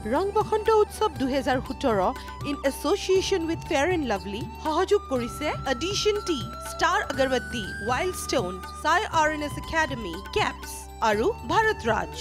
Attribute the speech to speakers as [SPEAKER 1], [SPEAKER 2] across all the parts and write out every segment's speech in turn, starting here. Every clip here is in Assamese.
[SPEAKER 1] ৰং বসন্ত উৎসৱ 2017 in association with Fair and Lovely সহযোগ কৰিছে Addition Tea, Star Agarbatti, Wildstone, Sai RNS Academy, Caps আৰু Bharat Raj.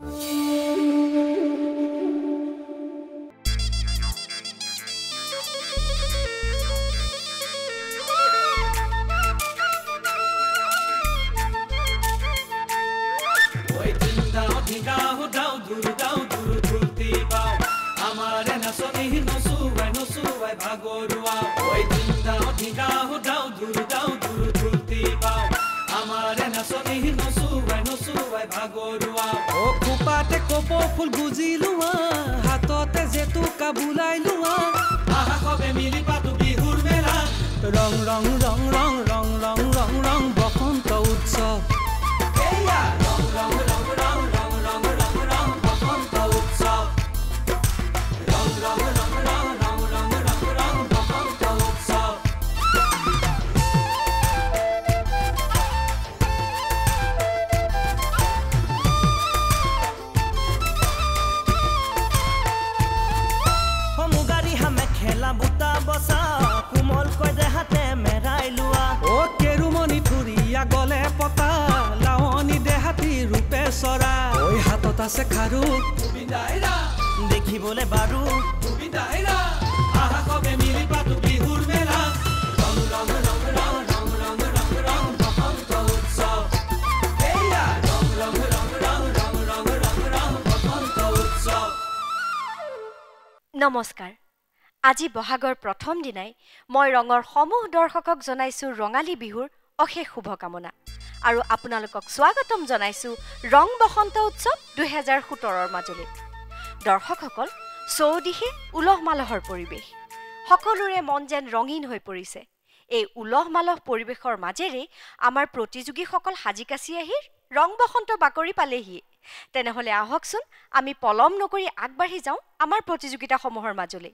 [SPEAKER 2] খুপাতে কপো ফুল গুজিলোৱা হাততে জেতুকা বুলাই লোৱা আহা কবে মিলি পাতো বিহুৰ মেলা ৰং ৰং ৰং ৰং ৰং ৰং ৰং ৰং বসন্ত উৎসৱ এয়া ৰং ৰং ৰং ৰং ৰং ৰং ৰং ৰং বসন্ত উৎসৱ ৰং ৰং ৰং ৰং ৰং ৰং ৰং ৰং বসন্ত উৎসৱ বুটা বসা কোমল কই দেহাতে মেৰাই লোৱা ও কেৰুমনি থুৰিয়া গলে পতা লাৱনি দেহাতি ৰূপে চৰা ঐ হাতত আছে খাৰু বিদায়ৰা দেখিবলে বাৰু বিদায়ৰা আহা কবে মিলি পাতো বিহুৰ মেলা ৰং ৰং ৰং ৰং ৰং ৰং ৰং ৰং বসন্ত উৎসৱ এয়া ৰং ৰং ৰং ৰং ৰং ৰং ৰং ৰং বসন্ত উৎসৱ
[SPEAKER 3] নমস্কাৰ আজি বহাগৰ প্ৰথম দিনাই মই ৰঙৰ সমূহ দৰ্শকক জনাইছো ৰঙালী বিহুৰ অশেষ শুভকামনা আৰু আপোনালোকক স্বাগতম জনাইছো ৰং বসন্ত উৎসৱ 2017ৰ মাজলৈ দৰ্শকসকল চৌদিশে উলহ মালহৰ পৰিৱেশ সকলোৰে মন যেন ৰঙীন হৈ পৰিছে এই উলহ মালহ পৰিৱেশৰ মাজেৰে আমাৰ প্ৰতিযোগীসকল সাজি কাচি আহি ৰং বসন্ত বাকৰি পালেহি তেনেহলে আহকচোন আমি পলম নকৰি আগবাঢ়ি যাওঁ আমাৰ প্ৰতিযোগিতাসমূহৰ মাজলৈ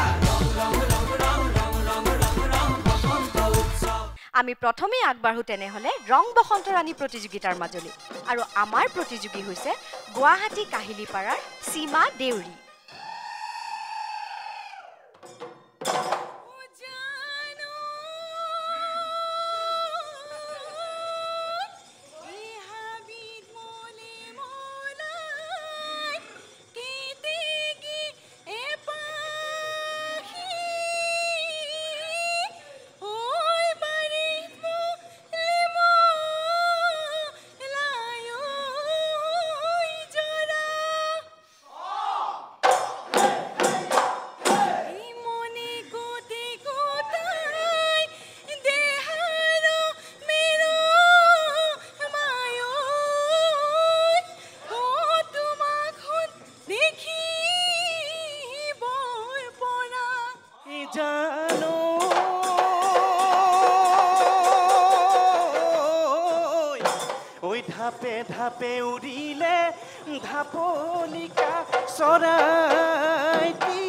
[SPEAKER 3] আমি প্ৰথমে আগবাঢ়ো তেনেহলে ৰং বসন্ত ৰাণী প্ৰতিযোগিতাৰ মাজলৈ আৰু আমাৰ প্ৰতিযোগী হৈছে গুৱাহাটী কাহিলীপাৰাৰ সীমা দেউৰী
[SPEAKER 2] ধাপে উৰিলে ধাপলিকা চৰাইটি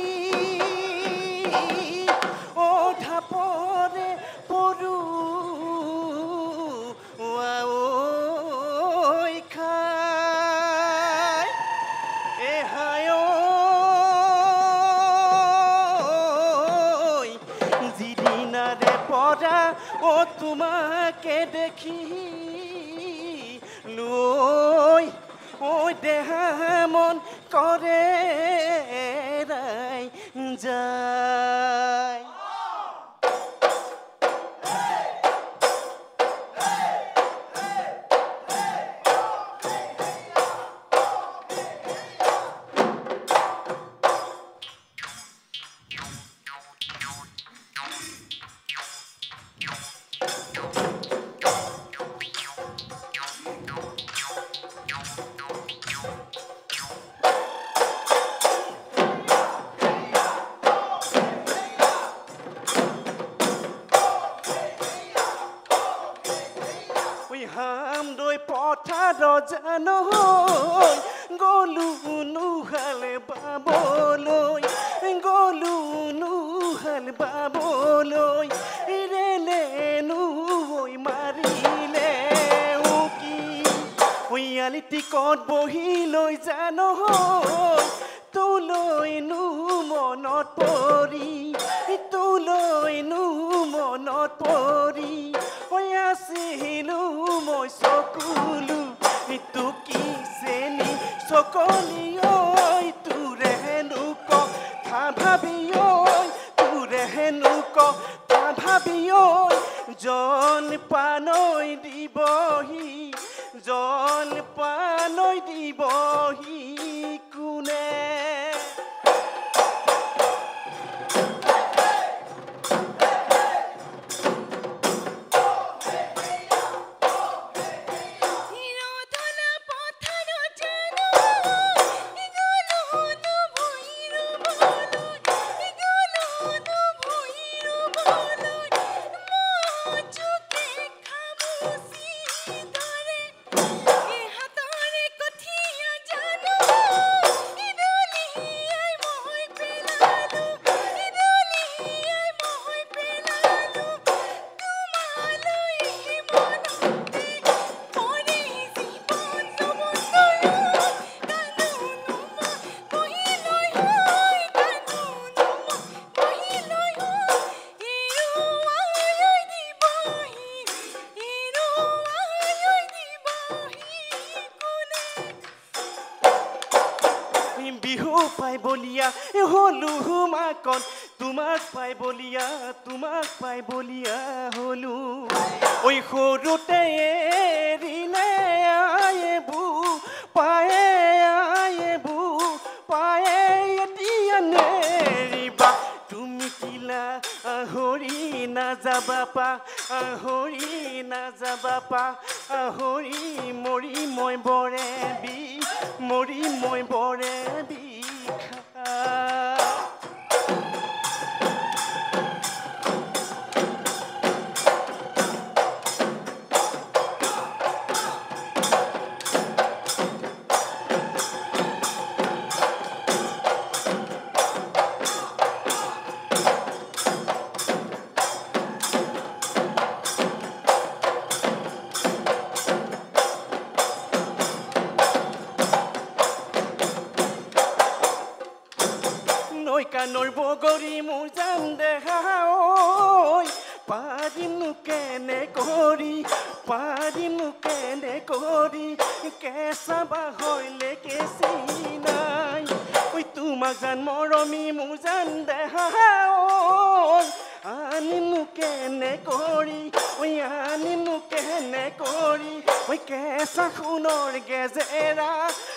[SPEAKER 2] ও ধাপৰে পৰু ঐ খাই এহায় যিদিনাৰে পৰা ও তোমাকে দেখি ঐ দেহা মন কৰে যায় জানো গলু নুহালে বাবলৈ গলু নুহাল বাবলৈ ৰেলেনো মাৰিলে উকি আলিটি কত বহি লৈ জানো
[SPEAKER 4] তোলৈনো মনত পৰি তোলৈনো মনত পৰি আছিলো মই চকুলো ইটো কি চেনি চকলি ঐ তোৰে হেনো কথা ভাবি ঐ তোৰে হেনো কথা ভাবি ঐ জন পানৈ দিবহি জন পানৈ দিবহি কোনে বিহু পাই বলিয়া হলু মাকন তোমাক পাই বলিয়া হলু ঐ সৰুতে এৰিলে আয়েবু পায়ে এতিয়া নেৰিবা তুমি কিলা আহৰি নাযাবা পা আহৰি মৰি মই বৰে বিষা কানৰ বগৰী মোৰ জান দেখা পাৰিমনো কেনে কৰি কেঁচা বাহলে কেঁচি নাই ঐ তোমাক জান মৰমী মোৰ জান দেখা আনিনো কেনে কৰি ঐ কেঁচা সোণৰ গেজেৰা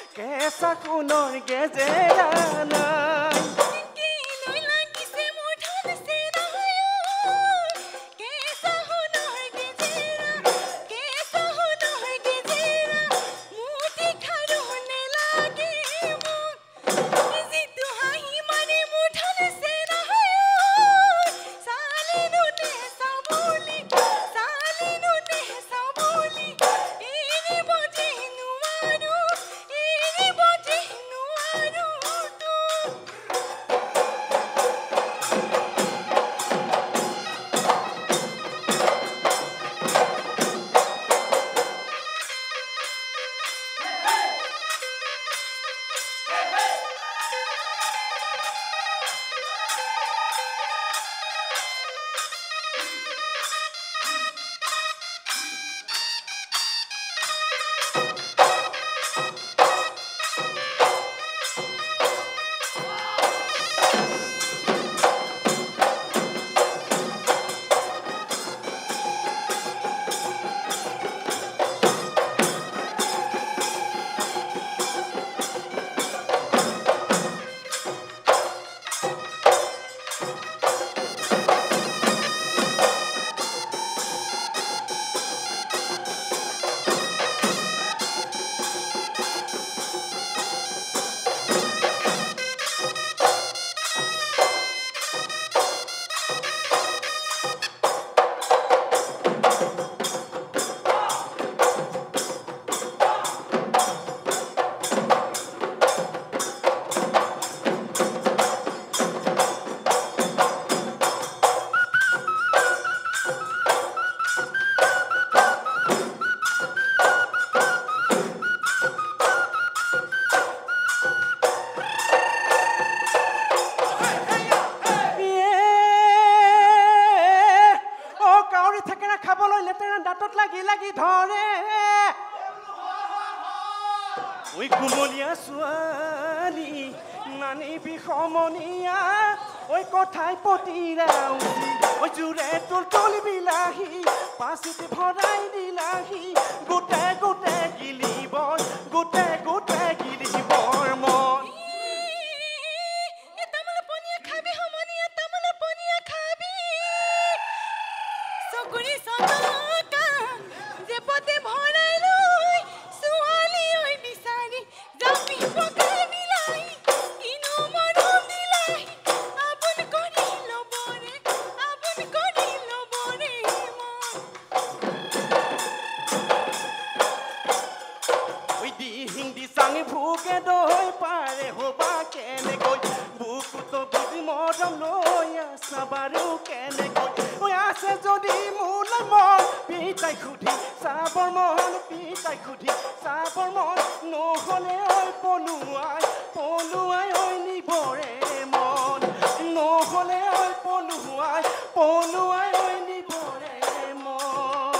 [SPEAKER 4] নাই ঐ কুমলীয়া ছোৱালী নানিবি সমনীয়া ঐ কথাই পতিৰাও ঐ জোৰে তোল বিলাহী পাচিতে ভৰাই দিলাহী গোটে গোটে গিলিবৰ গোটে গোটে গিলিবৰ মন ভোকে দৈ পাৰে হবা কেনেকৈ বুকুতো বুজি মৰম লৈ আছা বাৰু কেনেকৈ ঐ আছে যদি মোলৈ মন পিতাই সুধি চাবৰ মন পিতাই সুধি চাবৰ মন নহ'লে ঐ পলুৱাই পলুৱাই ঐ নিবৰে মন নহ'লে ঐ পলুৱাই পলুৱাই ঐ নিবৰে মন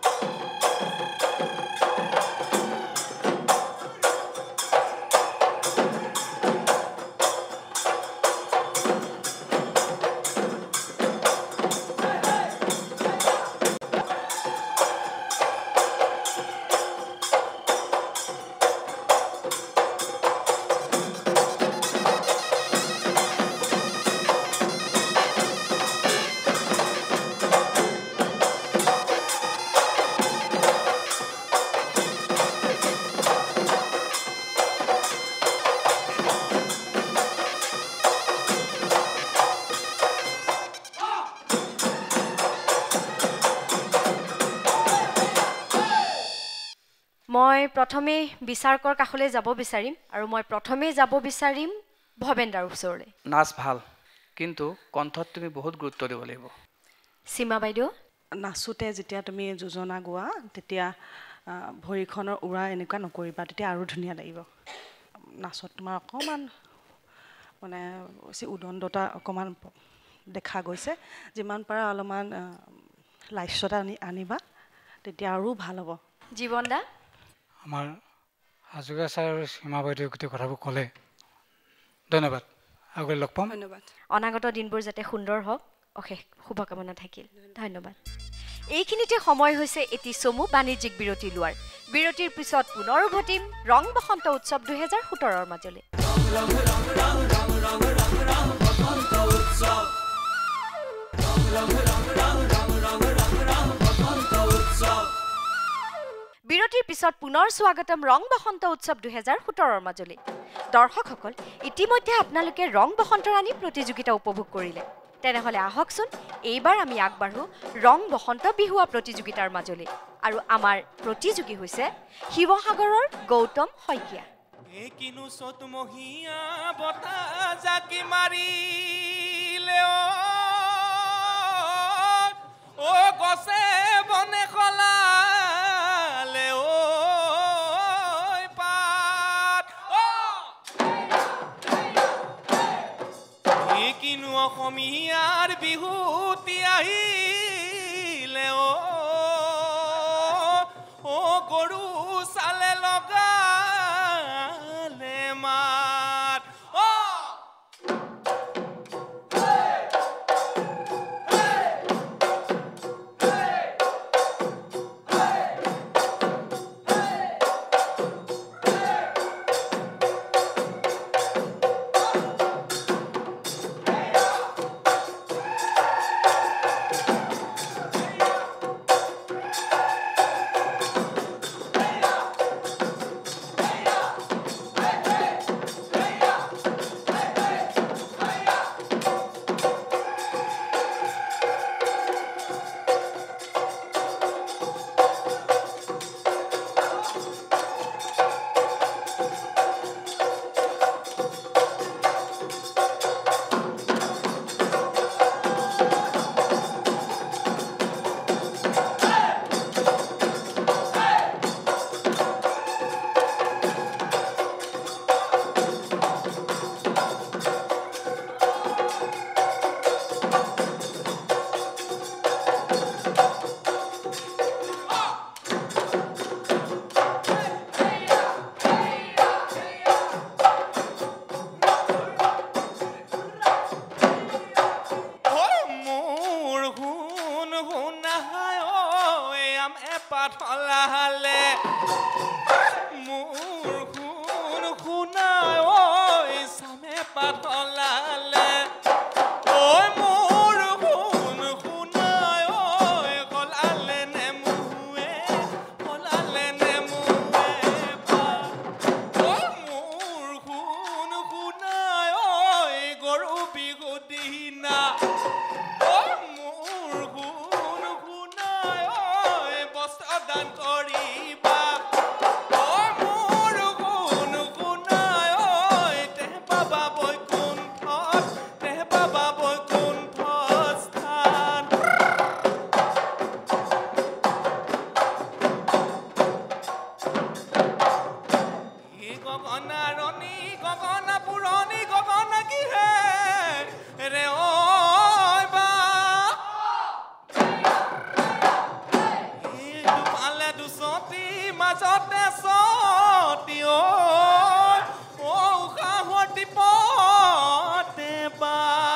[SPEAKER 3] মই প্ৰথমে বিচাৰকৰ কাষলৈ যাব বিচাৰিম আৰু মই প্ৰথমে যাব বিচাৰিম ভবেন্দাৰ ওচৰলৈ
[SPEAKER 5] নাচ ভাল কিন্তু কণ্ঠত তুমি বহুত গুৰুত্ব দিব লাগিব
[SPEAKER 3] সীমা বাইদেউ
[SPEAKER 1] নাচোতে যেতিয়া তুমি যোজনা গোৱা তেতিয়া ভৰিখনৰ উৰা এনেকুৱা নকৰিবা তেতিয়া আৰু ধুনীয়া লাগিব নাচত তোমাৰ অকণমান মানে উদণ্ডতা অকণমান দেখা গৈছে যিমান পাৰা অলপমান লাস্যতা আনিবা তেতিয়া আৰু ভাল হ'ব
[SPEAKER 3] জীৱন দা
[SPEAKER 6] আমাৰ হাজৰিকা ছাৰ আৰু সীমা বাইদেৱে গোটেই কথাবোৰ ক'লে ধন্যবাদ আগলৈ লগ পাম
[SPEAKER 1] ধন্যবাদ
[SPEAKER 3] অনাগত দিনবোৰ যাতে সুন্দৰ হওক অশেষ শুভকামনা থাকিল ধন্যবাদ এইখিনিতে সময় হৈছে এটি চমু বাণিজ্যিক বিৰতি লোৱাৰ বিৰতিৰ পিছত পুনৰ উভতিম ৰং বসন্ত উৎসৱ 2017ৰ মাজলৈ বিৰতিৰ পিছত পুনৰ স্বাগতম ৰং বসন্ত উৎসৱ 2017ৰ মাজলৈ দৰ্শকসকল ইতিমধ্যে আপোনালোকে ৰং বসন্ত ৰাণী প্ৰতিযোগিতা উপভোগ কৰিলে তেনেহলে আহকচোন এইবাৰ আমি আগবাঢ়ো ৰং বসন্ত বিহুৱা প্ৰতিযোগিতাৰ মাজলৈ আৰু আমাৰ প্ৰতিযোগী হৈছে শিৱসাগৰৰ গৌতম শইকীয়া
[SPEAKER 2] কিনো সতমহিয়া বতা জাকি মাৰিলে ও গছে বনে খলালে ও পাত কিনো অসমীয়াৰ বিহুতি আহিলে ও গৰু চালে লগালে মাত
[SPEAKER 7] গগনা ৰণী গগনা পুৰণি গগনা কি হে ৰে ঐ বা দুফালে দুচতি মাজতে চতি ঐ উশাহৰ টিপতে বা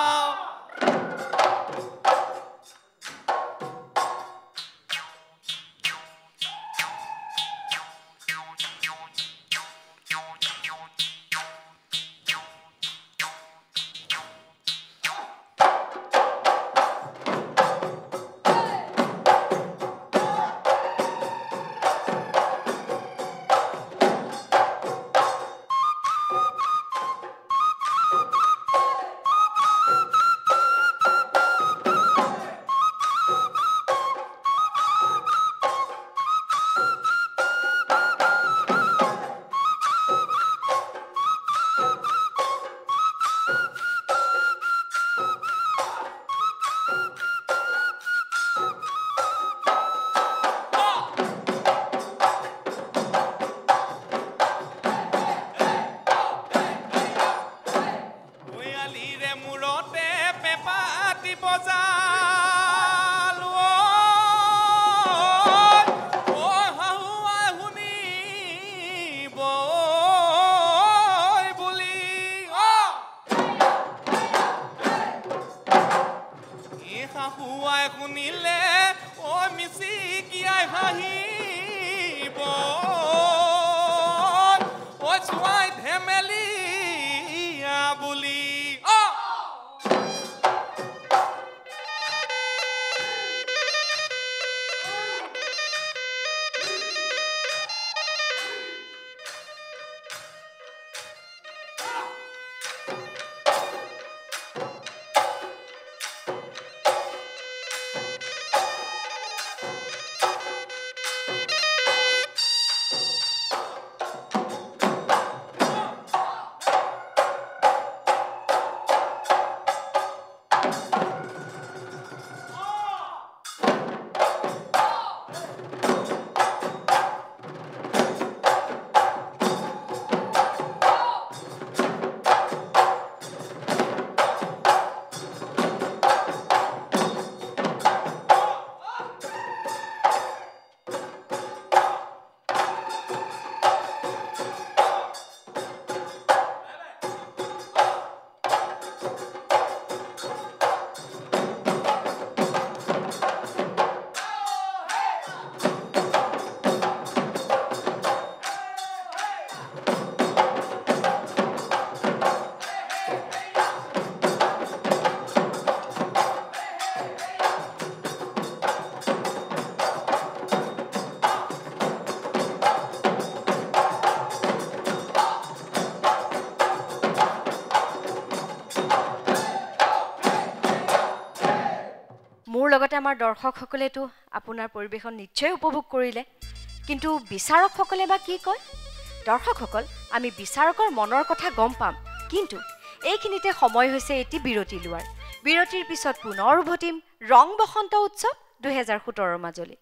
[SPEAKER 3] লগতে আমাৰ দৰ্শকসকলেতো আপোনাৰ পৰিবেশন নিশ্চয় উপভোগ কৰিলে কিন্তু বিচাৰকসকলে বা কি কয় দৰ্শকসকল আমি বিচাৰকৰ মনৰ কথা গম পাম কিন্তু এইখিনিতে সময় হৈছে এটি বিৰতি লোৱাৰ বিৰতিৰ পিছত পুনৰ উভতিম ৰং বসন্ত উৎসৱ 2017 মাজলৈ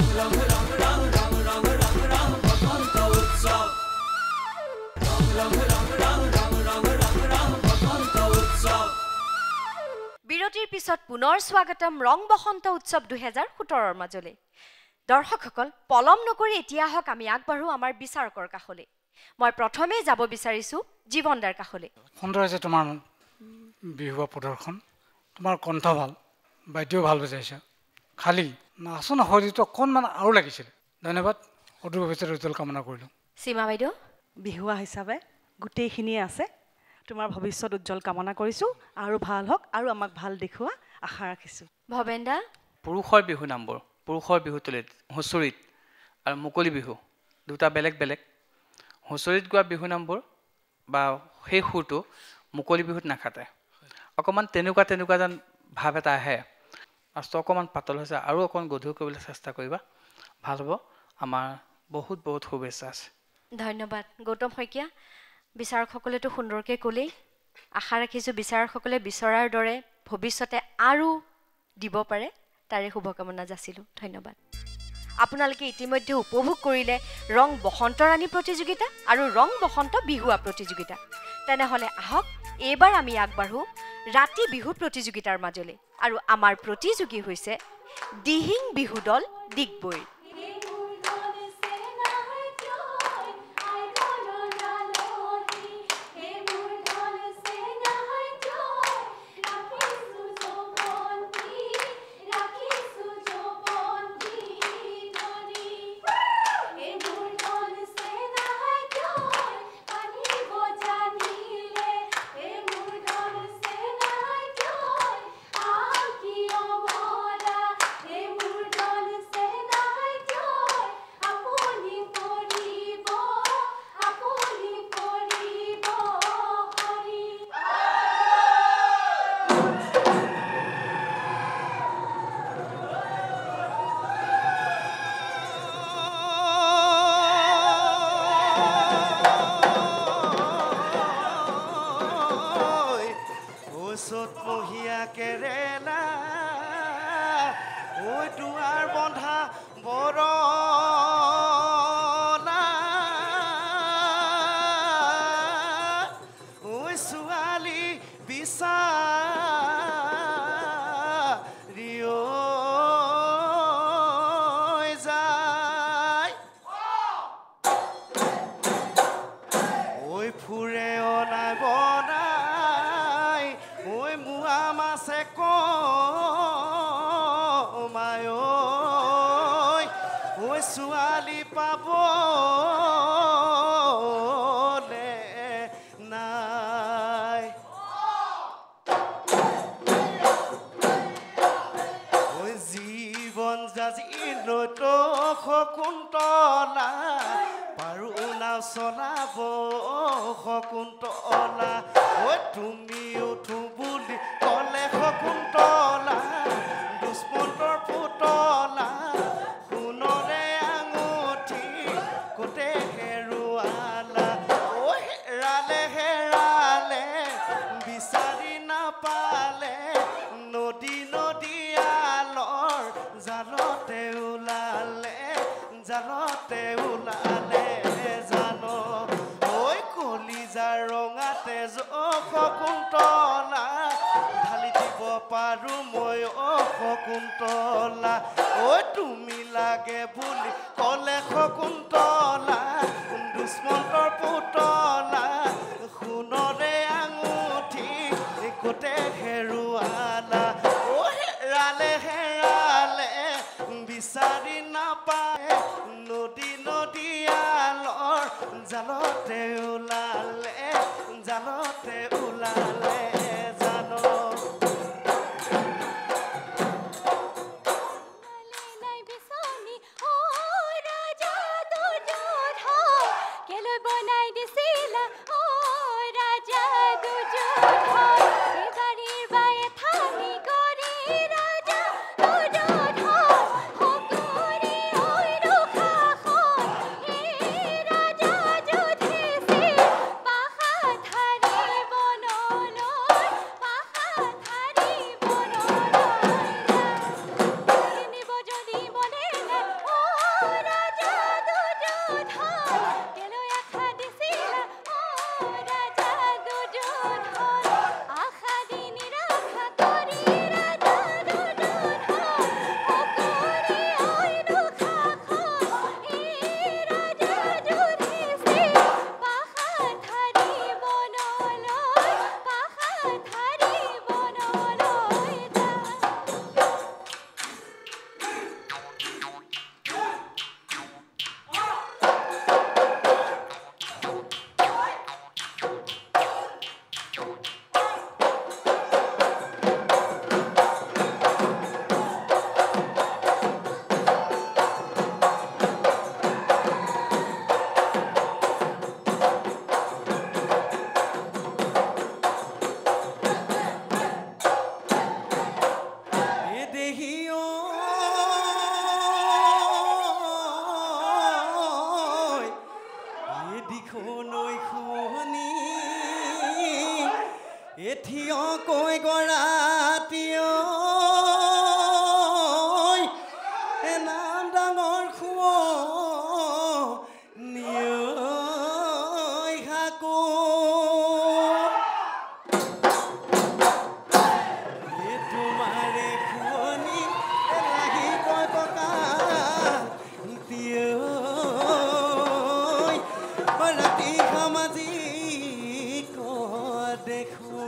[SPEAKER 3] বিৰতিৰ পিছত পুনৰ স্বাগতম ৰং বসন্ত উৎসৱ 2017 মাজলৈ দৰ্শকসকল পলম নকৰি এতিয়া হক আমি আগবাঢ়ো আমাৰ বিচাৰকৰ কাখলৈ মই প্ৰথমে যাব বিচাৰিছো জীৱনদাৰ কাখলৈ
[SPEAKER 6] সুন্দৰ আছে তোমাৰ বিহুৱা প্ৰদৰ্শন তোমাৰ কণ্ঠ ভাল বাদ্য ভাল বজাইছা খালি নাচন হৰিত অকণমান আৰু লাগিছিল ধন্যবাদ অদূৰ ভৱিষ্যতৰ উজ্জ্বল কামনা কৰিলোঁ
[SPEAKER 3] সীমা বাইদেউ
[SPEAKER 8] বিহুৱা হিচাপে গোটেইখিনিয়ে আছে তোমাৰ ভৱিষ্যত উজ্জ্বল কামনা কৰিছোঁ আৰু ভাল হওক আৰু আমাক ভাল দেখুৱা আশা ৰাখিছোঁ
[SPEAKER 3] ভবেন্দা
[SPEAKER 5] পুৰুষৰ বিহু নাম্বৰ পুৰুষৰ বিহু তুলিত হুঁচৰিত আৰু মুকলি বিহু দুটা বেলেগ বেলেগ হুঁচৰিত গোৱা বিহু নাম্বৰ বা সেই সুৰটো মুকলি বিহুত নাখাতে অকণমান তেনেকুৱা যেন ভাৱ এটা আহে আস্ত অকণমান পাতল হৈছে আৰু অকণমান গধুৰ কৰিবলৈ চেষ্টা কৰিবা ভাল হ'ব আমাৰ বহুত বহুত শুভেচ্ছা আছে
[SPEAKER 3] ধন্যবাদ গৌতম শইকীয়া বিচাৰকসকলেতো সুন্দৰকৈ ক'লেই আশা ৰাখিছোঁ বিচাৰকসকলে বিচৰাৰ দৰে ভৱিষ্যতে আৰু দিব পাৰে তাৰে শুভকামনা যাচিলোঁ ধন্যবাদ আপোনালোকে ইতিমধ্যে উপভোগ কৰিলে ৰং বসন্ত ৰাণী প্ৰতিযোগিতা আৰু ৰং বসন্ত বিহুৱা প্ৰতিযোগিতা তেনেহলে আহক এইবাৰ আমি আগবাঢ়ো ৰাতি বিহু প্ৰতিযোগিতাৰ মাজলৈ আৰু আমাৰ প্ৰতিযোগী হৈছে দিহিং বিহু দল দিগবৈ
[SPEAKER 2] নাম ডাঙৰ দেখো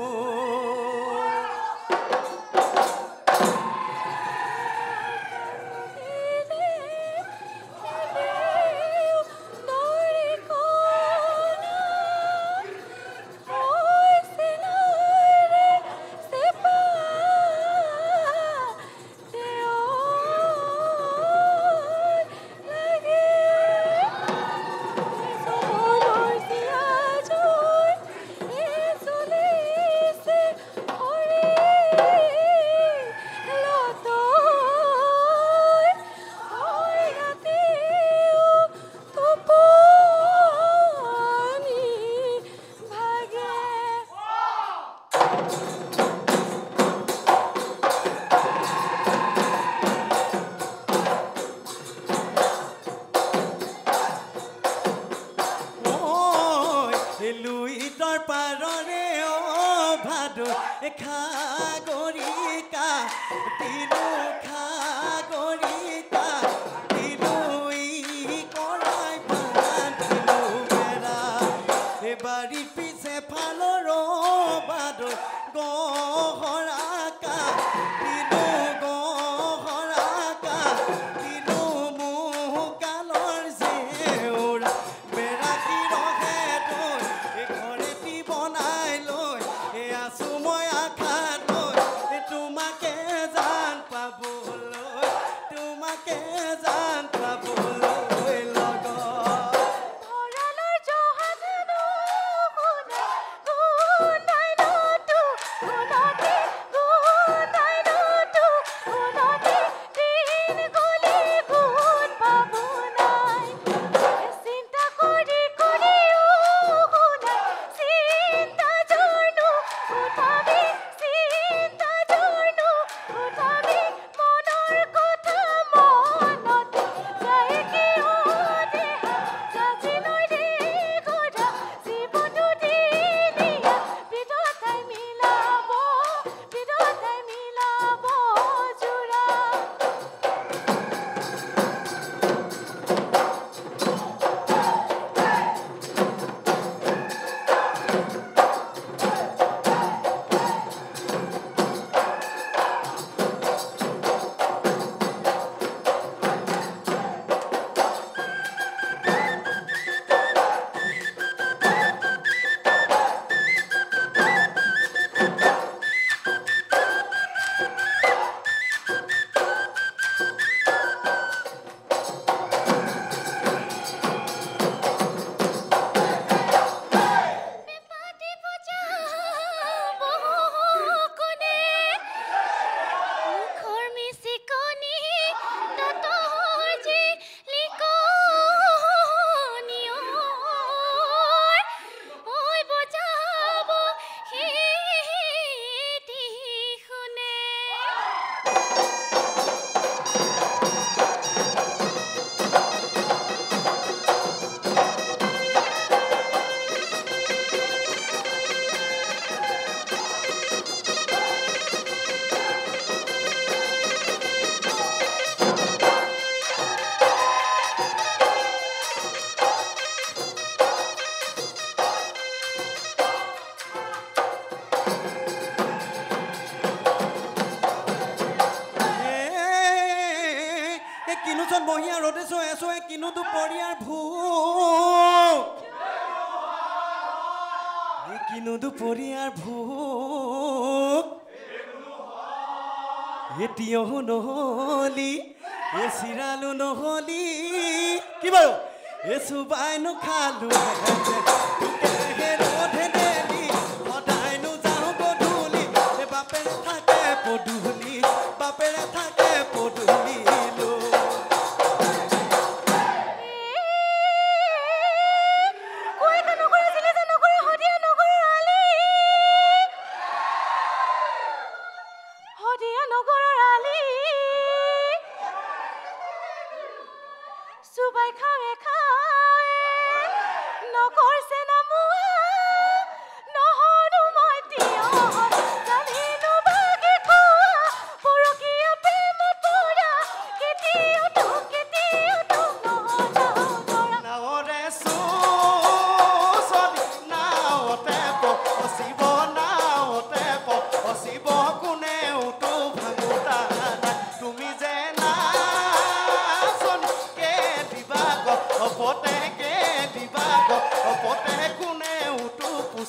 [SPEAKER 2] দুপৰীয়াৰ ভোক এতিয়াও নহলি এ চিৰালো নহলি কি বাৰু এ চুবাই নোখালো সদায়নো যাওঁ গধূলি বাপেৰে থাকে পদূলি বাপেৰে থাকে পদূলি
[SPEAKER 3] Subai khawe khawe, no korse na mu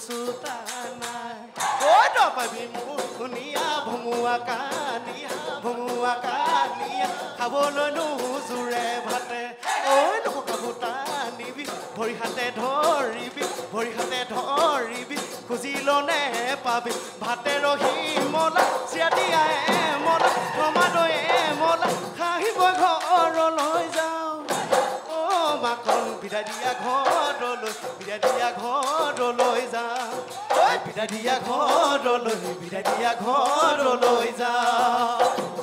[SPEAKER 4] চোতা নাই ঐ নপাবি মোৰ ধুনীয়া ভঙুৱা কানিয়া খাবলৈ নোজোৰে ভাতে ঐ নককাবো টানিবি ভৰি হাতে ধৰিবি খুজিলনে পাবি ভাতে ৰহি মলা চিৰা দিয়াই মলা টমাটয়ে মলা খাহিব ঘৰলৈ যাওঁ অ মাখন বিদায় দিয়া ঘৰলৈ যাওঁ ঐ বিদায় দিয়া ঘৰলৈ যাওঁ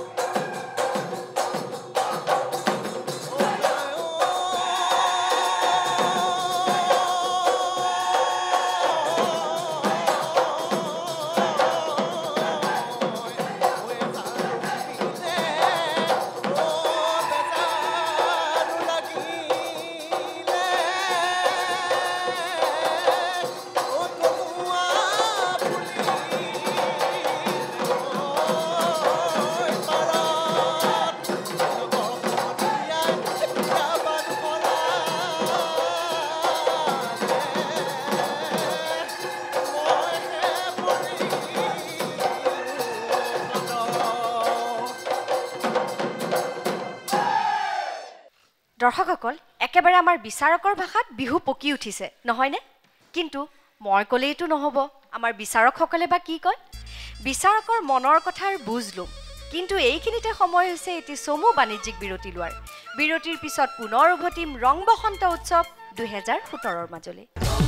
[SPEAKER 3] দৰ্শকসকল একেবাৰে আমাৰ বিচাৰকৰ ভাষাত বিহু পকি উঠিছে নহয়নে কিন্তু মই ক'লেইতো নহ'ব আমাৰ বিচাৰকসকলে বা কি কয় বিচাৰকৰ মনৰ কথাৰ বুজ ল'ম কিন্তু এইখিনিতে সময় হৈছে এটি চমু বাণিজ্যিক বিৰতি লোৱাৰ বিৰতিৰ পিছত পুনৰ উভতিম ৰং বসন্ত উৎসৱ 2017ৰ মাজলৈ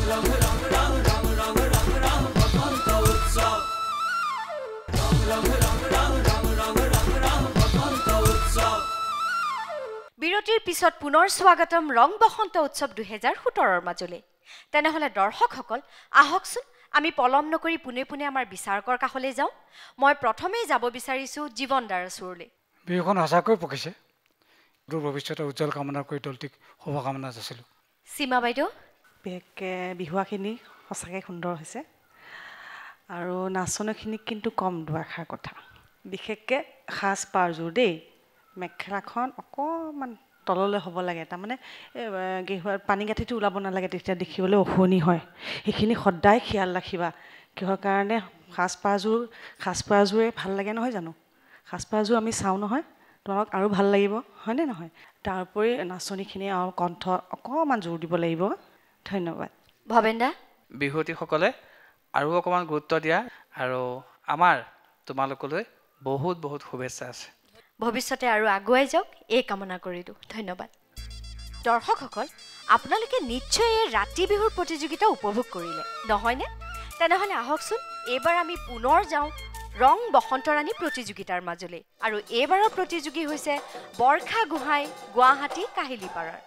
[SPEAKER 3] বিৰতিৰ পিছত পুনৰ স্বাগতম ৰং বসন্ত উৎসৱ 2017ৰ মাজলৈ তেনেহলে দৰ্শকসকল আহকচোন আমি পলম নকৰি পুনে পুনে আমাৰ বিচাৰকৰ কাষলৈ যাওঁ মই প্ৰথমেই যাব বিচাৰিছো জীৱন দাৰাসুৰলৈ
[SPEAKER 6] বিহুখন সঁচাকৈ পকিছে দূৰ ভৱিষ্যতে উজ্জ্বল কামনা কৰি দলটিক শুভকামনা যাচিলো
[SPEAKER 3] সীমা বাইদেউ
[SPEAKER 8] বিশেষকৈ বিহুৱাখিনি সঁচাকৈ সুন্দৰ হৈছে আৰু নাচনীখিনিক কিন্তু কম দুআষাৰ কথা বিশেষকৈ সাজ পাৰযোৰ দেই মেখেলাখন অকণমান তললৈ হ'ব লাগে তাৰমানে পানী গাঁঠিটো ওলাব নালাগে তেতিয়া দেখিবলৈ অশুৱনি হয় সেইখিনি সদায় খিয়াল ৰাখিবা কিহৰ কাৰণে সাজপাৰযোৰে ভাল লাগে নহয় জানো সাজপাৰযোৰ আমি চাওঁ নহয় তোমাক আৰু ভাল লাগিব হয়নে নহয় তাৰ উপৰি নাচনীখিনি আৰু কণ্ঠ অকণমান জোৰ দিব লাগিব ধন্যবাদ
[SPEAKER 3] ভৱেন্দা
[SPEAKER 5] বিহুৱতীসকলে আৰু অকণমান গুৰুত্ব দিয়া আৰু আমাৰ তোমালোকলৈ বহুত বহুত শুভেচ্ছা আছে
[SPEAKER 3] ভৱিষ্যতে আৰু আগুৱাই যাওক এই কামনা কৰিলোঁ ধন্যবাদ দৰ্শকসকল আপোনালোকে নিশ্চয় এই ৰাতি বিহুৰ প্ৰতিযোগিতা উপভোগ কৰিলে নহয়নে তেনেহ'লে আহকচোন এইবাৰ আমি পুনৰ যাওঁ ৰং বসন্তৰাণী প্ৰতিযোগিতাৰ মাজলৈ আৰু এইবাৰৰ প্ৰতিযোগী হৈছে বৰ্ষা গোহাঁই গুৱাহাটী কাহিলীপাৰাৰ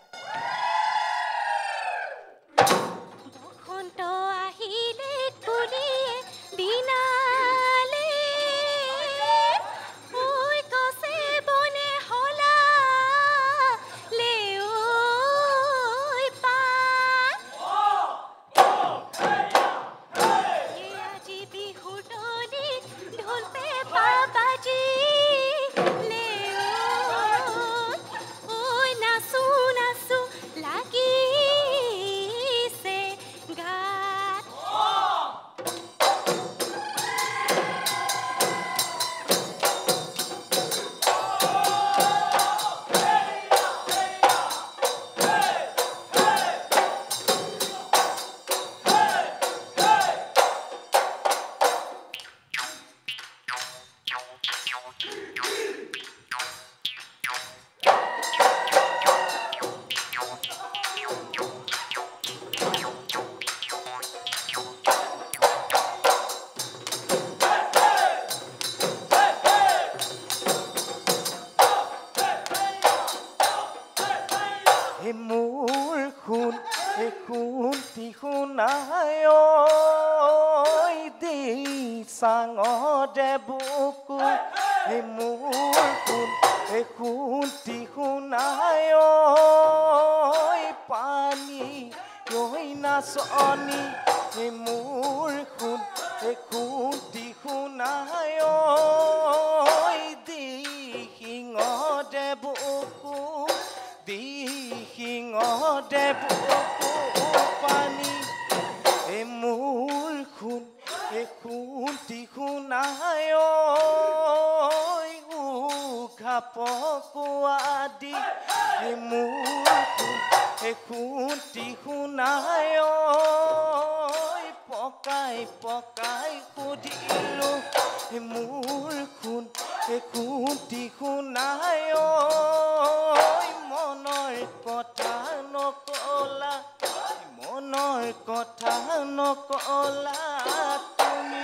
[SPEAKER 9] বসন্ত আহিলে কুলিয়ে বিনালে
[SPEAKER 4] পকাই সুধিলো মোৰ খুটি শুনাই মনৰ কথা নকলা মনৰ কথা নকলা তুমি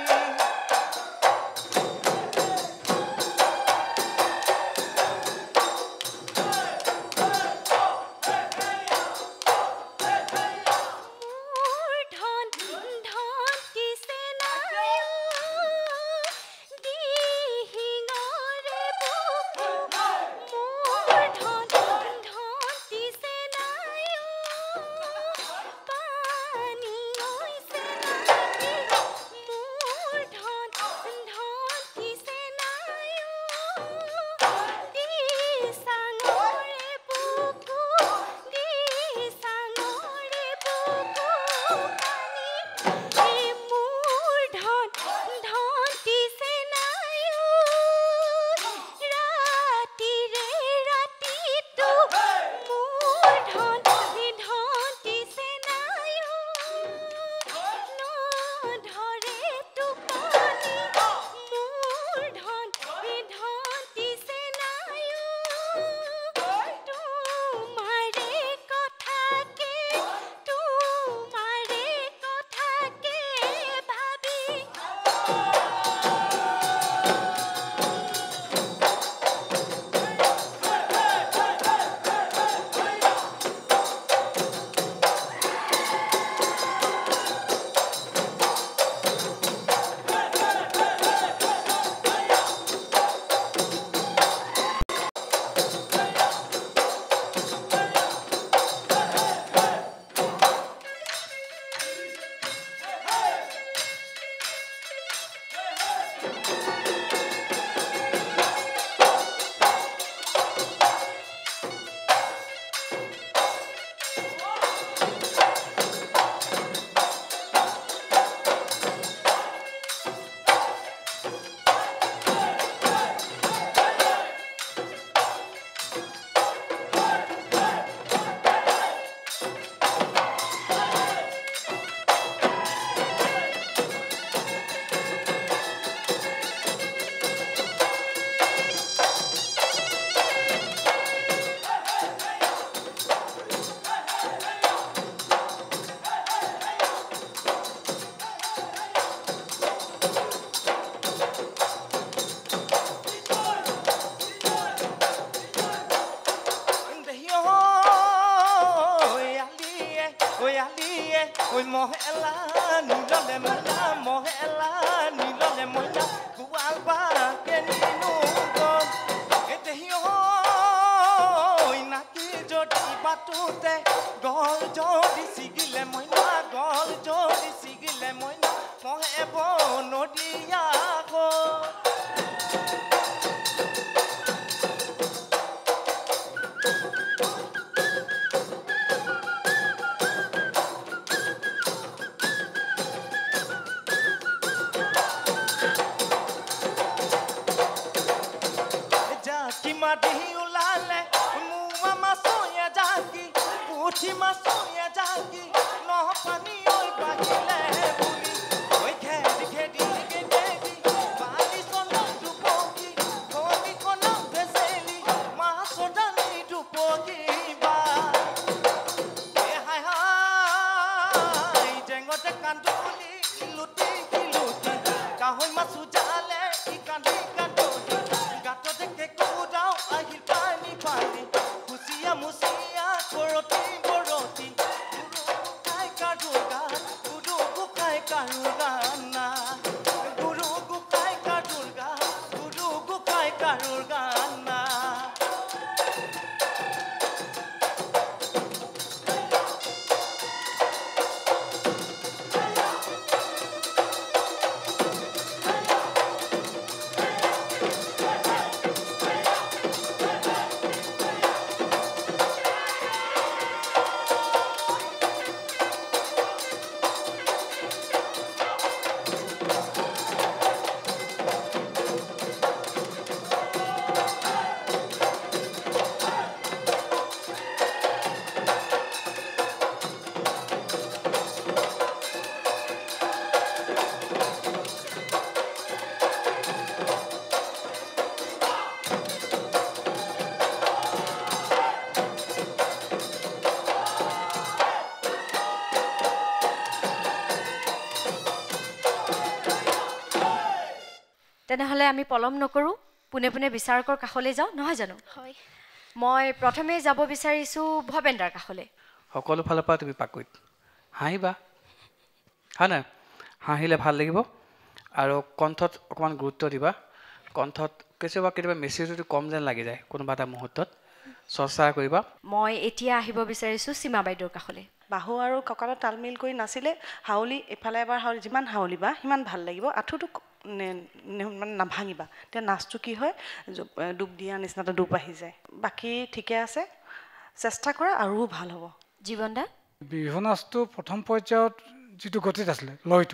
[SPEAKER 3] তেনেহ'লে আমি পলম নকৰোঁ পোনে পোনে বিচাৰকৰ কাষলৈ যাওঁ নহয় জানো
[SPEAKER 9] হয়
[SPEAKER 3] মই প্ৰথমে যাব বিচাৰিছোঁ ভৱেন্দাৰ কাষলৈ
[SPEAKER 5] সকলো ফালৰ পৰা তুমি পাকৈত হাঁহিবা হয় নাই হাঁহিলে ভাল লাগিব আৰু কণ্ঠত অকণমান গুৰুত্ব দিবা কণ্ঠত কেতিয়াবা মেছেজটো কম যেন লাগি যায় কোনোবা এটা মুহূৰ্তত চৰ্চা কৰিবা
[SPEAKER 3] মই এতিয়া আহিব বিচাৰিছোঁ সীমা বাইদেউৰ কাষলৈ
[SPEAKER 8] বাহু আৰু কঁকালত তালমিল কৰি নাচিলে হাউলি এফালে এবাৰ হাউলি যিমান হাউলিবা সিমান ভাল লাগিব আঁঠুটো মানে নাভাঙিবা তেতিয়া নাচটো কি হয় ডুব দিয়া নিচিনাটা ডুব আহি যায় বাকী ঠিকে আছে চেষ্টা কৰা আৰু ভাল হ'ব
[SPEAKER 3] জীৱন দা
[SPEAKER 6] বিহু নাচটো প্ৰথম পৰ্যায়ত যিটো গতিত আছিলে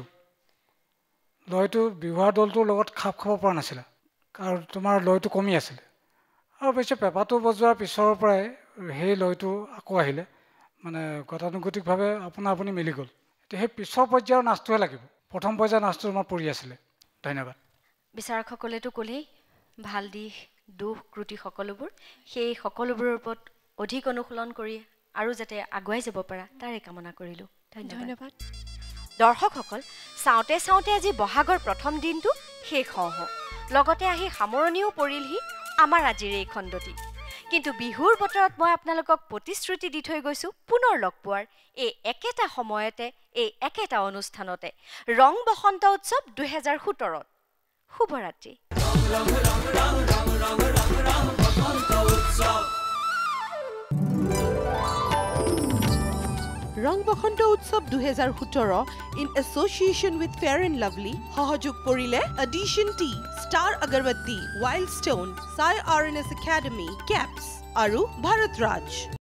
[SPEAKER 6] লয়টো বিহুৱাৰ দলটোৰ লগত খাপ খাব পৰা নাছিলে আৰু তোমাৰ লয়টো কমি আছিলে আৰু অৱশ্যে পেঁপাটো বজোৱাৰ পিছৰ পৰাই সেই লয়টো আকৌ আহিলে মানে গতানুগতিকভাৱে আপুনি মিলি গ'ল এতিয়া সেই পিছৰ পৰ্যায়ৰ নাচটোহে লাগিব প্ৰথম পৰ্যায়ৰ নাচটো আমাৰ পৰি আছিলে ধন্যবাদ
[SPEAKER 3] বিচাৰকসকলেতো ক'লেই ভাল দিশ দুখ ক্ৰুটি সকলোবোৰ সেই সকলোবোৰৰ ওপৰত অধিক অনুশীলন কৰি আৰু যাতে আগুৱাই যাব পাৰা তাৰে কামনা কৰিলোঁ ধন্যবাদ দৰ্শকসকল চাওঁতে চাওঁতে আজি বহাগৰ প্ৰথম দিনটো শেষ হওঁ লগতে আহি সামৰণিও পৰিলহি আমাৰ আজিৰ এই খণ্ডটি কিন্তু বিহুৰ বতৰত মই আপোনালোকক প্ৰতিশ্ৰুতি দি থৈ গৈছোঁ পুনৰ লগ পোৱাৰ এই একেটা সময়তে এই একেটা অনুষ্ঠানতে ৰং বসন্ত উৎসৱ 2017 শুভৰাত্ৰি
[SPEAKER 1] ৰং বসন্ত উৎসৱ 2017 in association with fair and lovely সহযোগ কৰিলে এডিশ্যন টি ষ্টাৰ আগৰবত্তি ৱাইল্ড ষ্টোন চাই RNS একাডেমী কেপছ আৰু ভাৰত ৰাজ